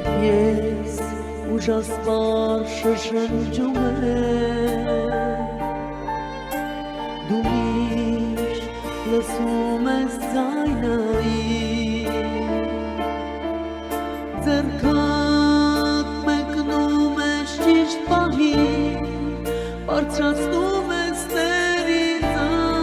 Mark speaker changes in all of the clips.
Speaker 1: Երբ ես ուժասպար շշնջում եմ, դու միշտ լսում ես ձայնը իմ, ձեռքդ մեկնում ես ճիշտ պահին, բարձրացնում ես տերից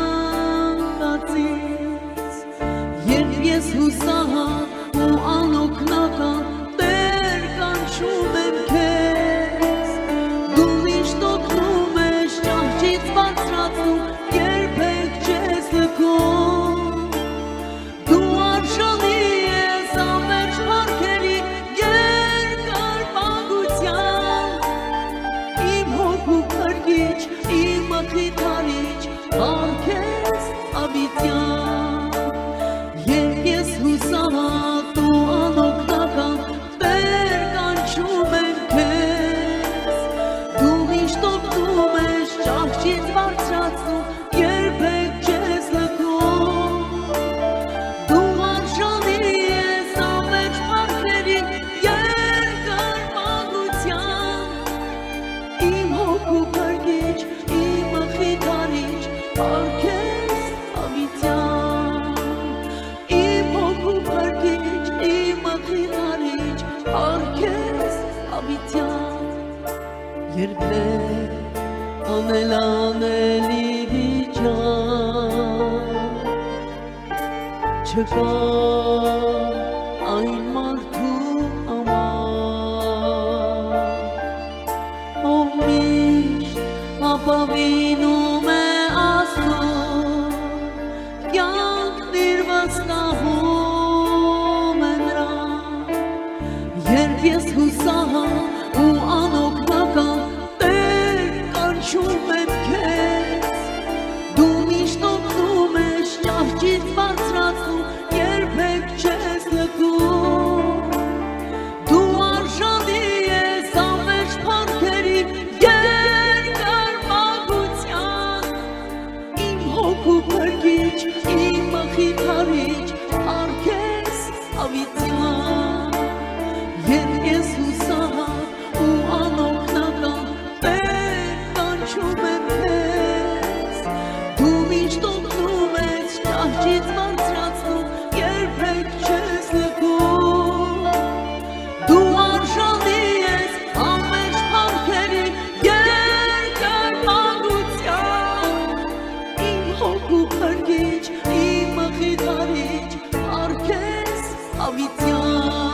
Speaker 1: անկացից, երբ ես հուսահատ ու անօգնական Տեր կանչում եմ քեզ, դու միշտ օգնում ես ճահճից բարձրացնում, երբեք չես լքում, դու արժանի ես ամենջ փառքերի երկար մագության, իմ հոգու փրկիչ, իմ մխիթարիչ, փառքես ավիտյան, երբ ես հուսահատ ու անօգնական Տեր կանչում եմ քեզ, դու միշտ օգնում ես ճահճից բարձրացնում, երբեք չես լքում, դու արժանի ես ամենջ փառքերի երկար մագության, իմ հոգու փրկիչ, իմ մխիթարիչ, փառքես ավիտյան, իմ հոգու փրկիչ, իմ մխիթարիչ, փառքես ավիտյան, երբեք անելանելի վիճակ չկա այն մարդու համար, ով միշտ ապավինում է Աստծուն, կյանքն իր վստահում է նրան, երբ ես հուսահատ ու անօգնական Տեր կանչում եմ քեզ, դու միշտ օգնում ես ճահճից բարձրացնում, երբեք չես լքում, դու արժանի ես ամենջ փառքերի երկար մագության, իմ հոգու փրկիչ, իմ մխիթարիչ, փառքես ավիտյան, երբ ես հուսահատ ու անօգնական Տեր կանչում եմ քեզ, դու միշտ օգնում ես ճահճից բարձրացնում, երբեք չես լքում, դու արժանի ես ամենջ փառքերի երկար մագության, իմ հոգու փրկիչ, իմ մխիթարիչ, փառքես ավիտյան,